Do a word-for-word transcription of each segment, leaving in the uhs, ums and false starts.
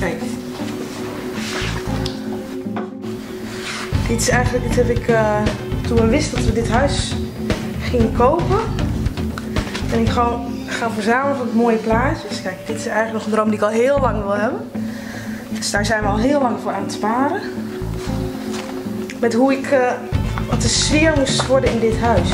Kijk. Dit is eigenlijk, dit heb ik uh, toen we wisten dat we dit huis gingen kopen. Ben ik gewoon gaan verzamelen van mooie plaatjes. Kijk, dit is eigenlijk nog een droom die ik al heel lang wil hebben. Dus daar zijn we al heel lang voor aan het sparen. Met hoe ik, uh, wat de sfeer moest worden in dit huis.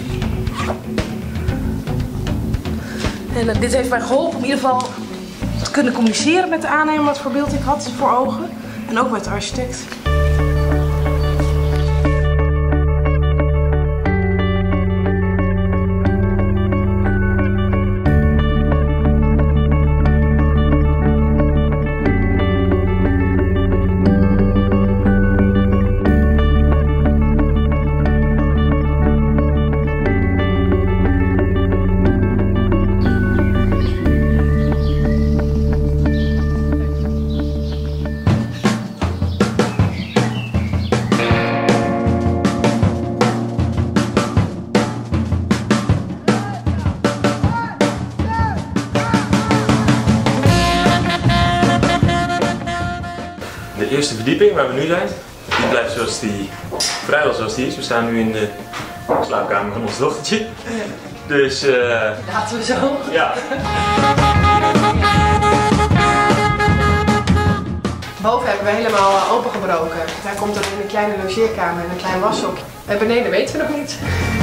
En uh, dit heeft mij geholpen om in ieder geval te kunnen communiceren met de aannemer wat voor beeld ik had voor ogen. En ook met de architect. De eerste verdieping waar we nu zijn, die blijft zoals die, vrijwel zoals die is. We staan nu in de slaapkamer van ons dochtertje. Ja. Dus uh, laten we zo. Ja. Boven hebben we helemaal opengebroken. Daar komt er een kleine logeerkamer en een klein washok. En beneden weten we nog niet.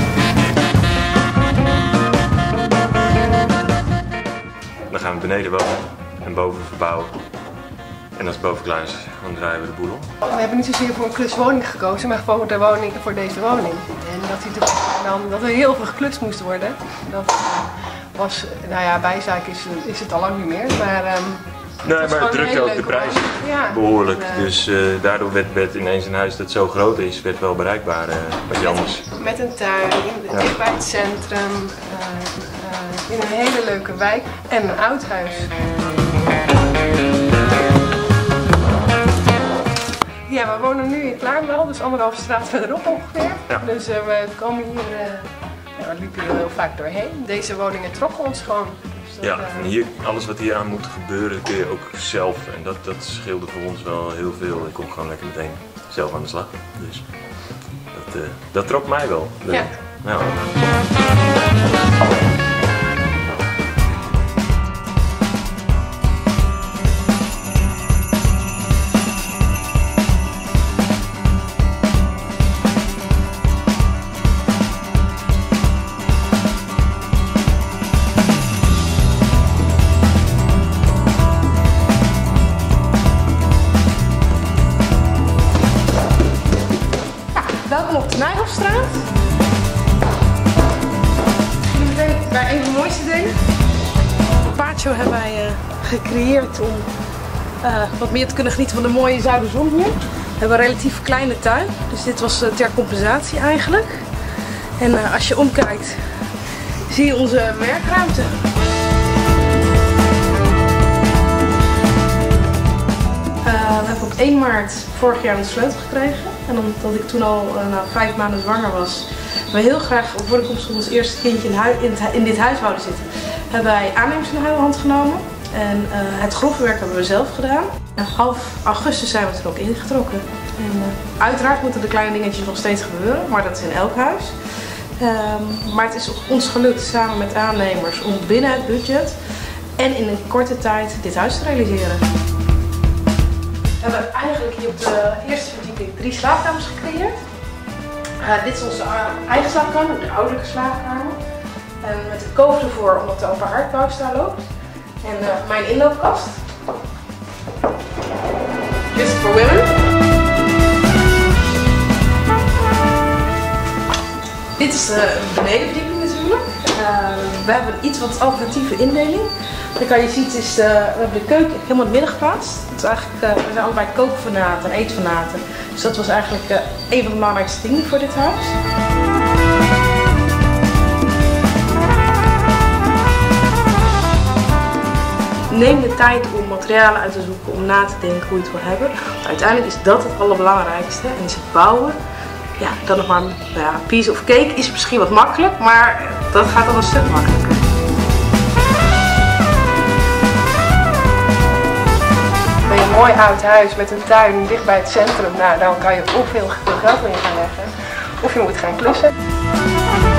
Dan gaan we beneden wonen en boven verbouwen. En als het boven klaar is, dan draaien we de boel om. We hebben niet zozeer voor een kluswoning gekozen, maar gewoon de woning, voor deze woning. En dat, hij de, dan, dat er heel veel geklust moest worden. Dat was, nou ja, bijzaak is, is het al lang niet meer. Maar, um, nee, maar het drukte ook de prijs ja. behoorlijk. En, uh, dus uh, daardoor werd, werd ineens een huis dat zo groot is, werd wel bereikbaar. Uh, wat je anders. Met een tuin, ja. dicht bij het centrum, uh, uh, in een hele leuke wijk en een oud huis. Ja, we wonen nu in Klaarmel, dus anderhalve straat verderop ongeveer. Ja. Dus uh, we komen hier, uh, ja, we liepen hier heel vaak doorheen. Deze woningen trokken ons gewoon. Dus dat, ja, uh... en hier, alles wat hier aan moet gebeuren kun je ook zelf. En dat, dat scheelde voor ons wel heel veel. Ik kom gewoon lekker meteen zelf aan de slag. Dus dat, uh, dat trok mij wel. Ja. Ja. Welkom op de Nijhoffstraat. Ik ben bij een van de mooiste dingen. Het patio hebben wij uh, gecreëerd om uh, wat meer te kunnen genieten van de mooie zuiderzon hier. We hebben een relatief kleine tuin, dus dit was uh, ter compensatie eigenlijk. En uh, als je omkijkt, zie je onze werkruimte. Uh, we hebben op één maart vorig jaar een sleutel gekregen. En omdat ik toen al uh, nou, vijf maanden zwanger was, we heel graag op voorkomst van ons eerste kindje in, in, in dit huis wouden zitten, hebben wij aannemers in de hand genomen. En uh, het grove werk hebben we zelf gedaan. En half augustus zijn we er ook ingetrokken. En, uh, uiteraard moeten de kleine dingetjes nog steeds gebeuren, maar dat is in elk huis. Um, maar het is ons gelukt samen met aannemers om binnen het budget en in een korte tijd dit huis te realiseren. We hebben eigenlijk hier op de eerste verdieping drie slaapkamers gecreëerd. Uh, dit is onze eigen slaapkamer, de ouderlijke slaapkamer. En met een koof ervoor omdat de open haardbouwstijl loopt. En uh, mijn inloopkast. Just for women. Dit is de benedenverdieping natuurlijk. Uh, we hebben een iets wat alternatieve indeling. Dan kan je zien, is de, we hebben de keuken helemaal in het midden geplaatst. Het is eigenlijk, uh, we zijn allebei kookfanaten en eetfanaten. Dus dat was eigenlijk uh, een van de belangrijkste dingen voor dit huis. Neem de tijd om materialen uit te zoeken, om na te denken hoe je het wil hebben. Want uiteindelijk is dat het allerbelangrijkste en is het bouwen. Ja, dan nog maar een ja, piece of cake is misschien wat makkelijk, maar dat gaat dan een stuk makkelijker. Ben je mooi oud huis met een tuin dicht bij het centrum, nou, dan kan je of veel geld in gaan leggen, of je moet gaan klussen.